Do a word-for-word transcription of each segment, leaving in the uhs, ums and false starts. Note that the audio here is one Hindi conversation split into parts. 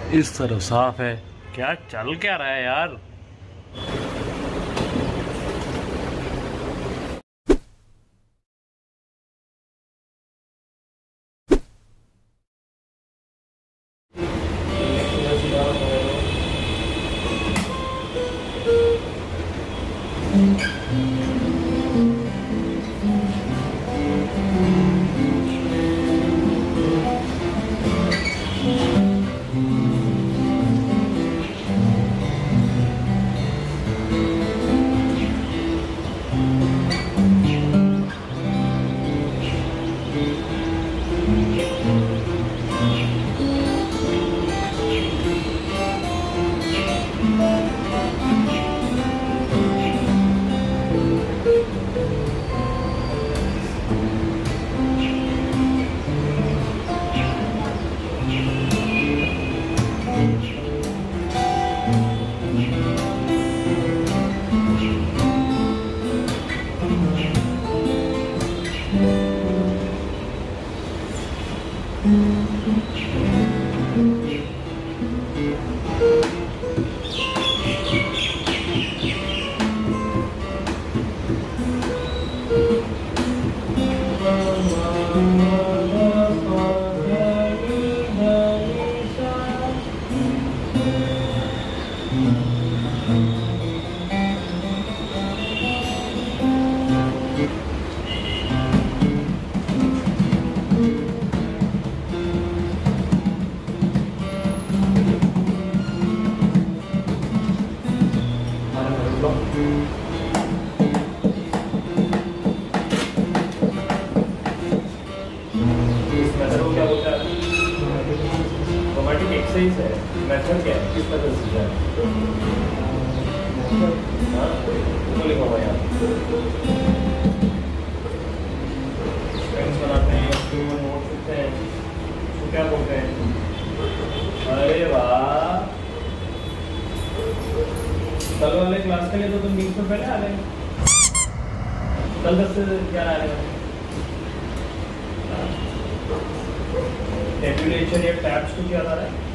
इस तरफ साफ है। क्या चल क्या रहा है यार। एक्सरसाइज है, मेथड क्या है, किस तरह से जाए हाँ तो लिखा हुआ यहाँ स्ट्रिंग्स बनाते हैं, उसके ऊपर नोट लिखते हैं, उसको क्या बोलते हैं। अरे वाह, कल वाले क्लास के लिए तो तुम बीस मिनट पहले आ गए, कल दस से क्या आ रहे टेबुलेशन या टैब्स कुछ याद आ रहा है?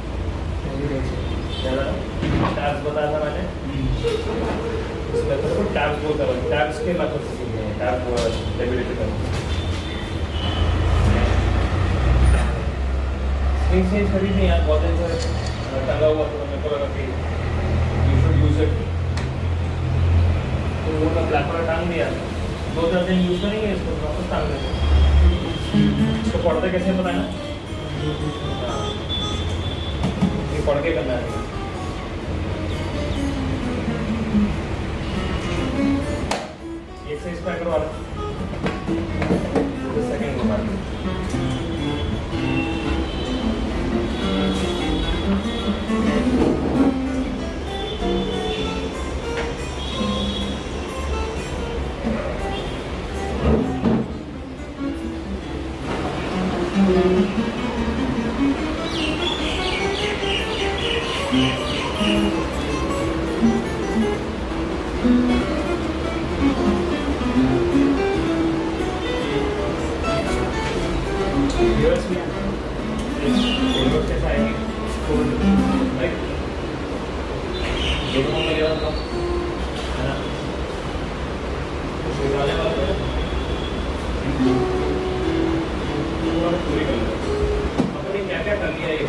टैब्स बताया था मैंने, इस मेथड को टैब्स बोलता है, टैब्स के मेथड से सीखते हैं, टैब टेबुलेट करना। स्ट्रिंग से खरीद नहीं यार, बहुत दिन से टंगा हुआ तो मेरे को लगा कि यू शुड यूज इट, तो वो मैं ब्लैक वाला टांग दिया, दो चार दिन यूज करेंगे इसको, वापस टांग देंगे। इसको पढ़ते कैसे पता है ना, ये पढ़ के करना है। एक्सरसाइज पे करो आप, सेकंड को मार Viewers भी viewers कैसा आएंगे लाइक दोनों में लेवल का है ना, वाले वाले पूरा पूरी कर लो। अपने क्या क्या कर लिया ये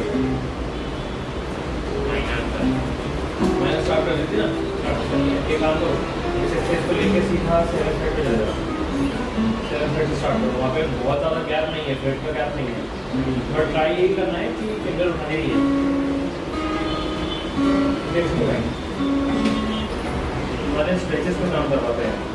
मैंने स्टार्ट कर दी थी ना, स्टार्ट कर लिया। ये काम करो, इस एक्सरसाइज को लेके सीधा सेवन साइड पे जा जाओ, सेवन साइड से स्टार्ट करो। वहाँ पे बहुत ज़्यादा गैप नहीं है, फ्लेट का गैप नहीं है, बट ट्राई यही करना है कि फिंगर उठाने ही है। हमारे स्ट्रेचेस में काम करवाते हैं।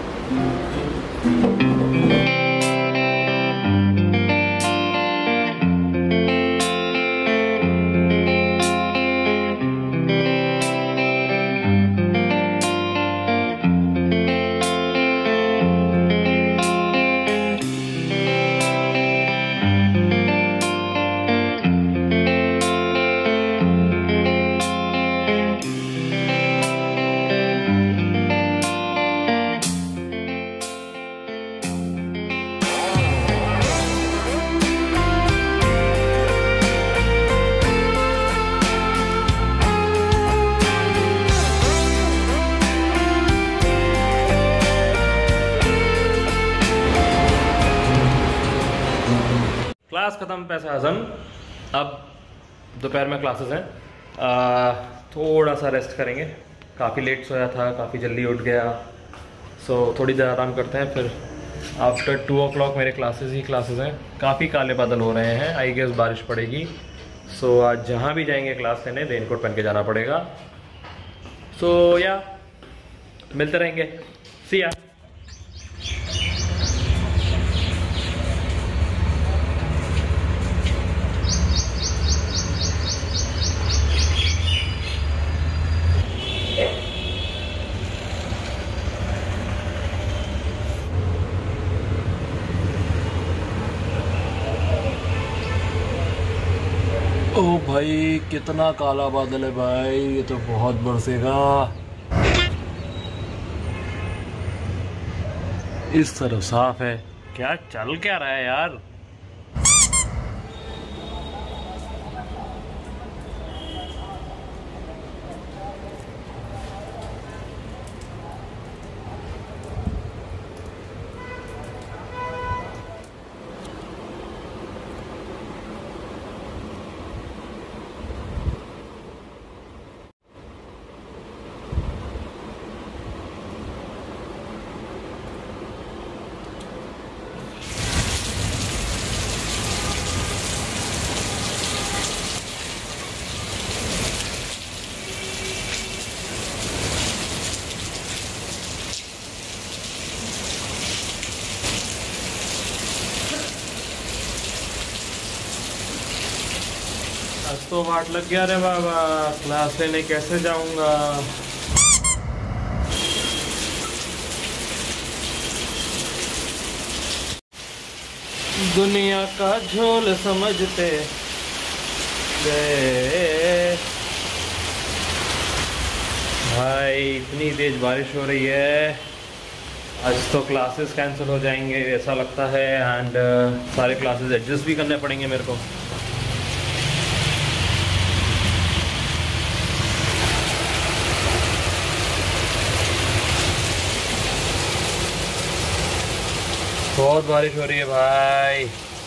क्लास ख़त्म पैसा हज़म। अब दोपहर में क्लासेस हैं, आ, थोड़ा सा रेस्ट करेंगे। काफ़ी लेट सोया था, काफ़ी जल्दी उठ गया, सो थोड़ी देर आराम करते हैं। फिर आफ्टर टू ओ क्लॉक मेरे क्लासेस ही क्लासेस हैं। काफ़ी काले बादल हो रहे हैं, आई गेस बारिश पड़ेगी। सो so, आज जहाँ भी जाएंगे क्लास लेने रेनकोट पहन के जाना पड़ेगा। सो so, या मिलते रहेंगे, सी या। ओ भाई कितना काला बादल है भाई, ये तो बहुत बरसेगा। इस तरफ साफ है, क्या चल क्या रहा है यार। आज तो वाट लग गया रे बाबा, क्लास लेने कैसे जाऊंगा। दुनिया का झोल समझते गए भाई। इतनी तेज बारिश हो रही है, आज तो क्लासेस कैंसिल हो जाएंगे ऐसा लगता है। एंड uh, सारे क्लासेस एडजस्ट भी करने पड़ेंगे मेरे को। बहुत बारिश हो रही है भाई।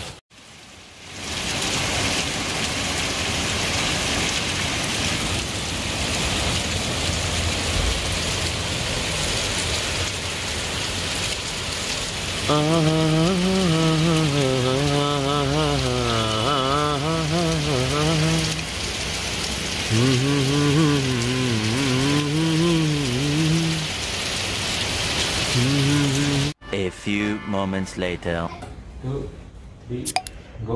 A few moments later. Two, three, go.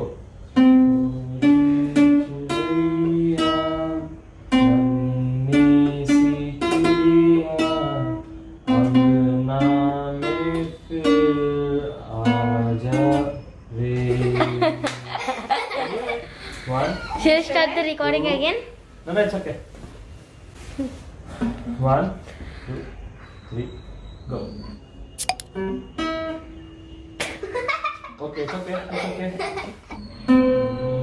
One. Should I start the recording two. again? No, no, it's okay. One, two, three, go. Okay, it's okay, it's okay.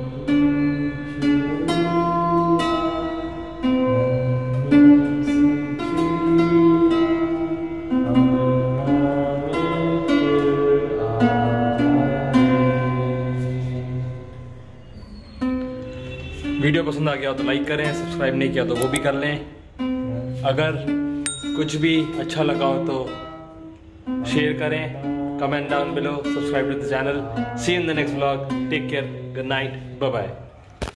Video पसंद आ गया हो तो लाइक करें, सब्सक्राइब नहीं किया तो वो भी कर लें। अगर कुछ भी अच्छा लगा हो तो शेयर करें, comment down below, subscribe to the channel. See in the next vlog, take care, good night, bye bye.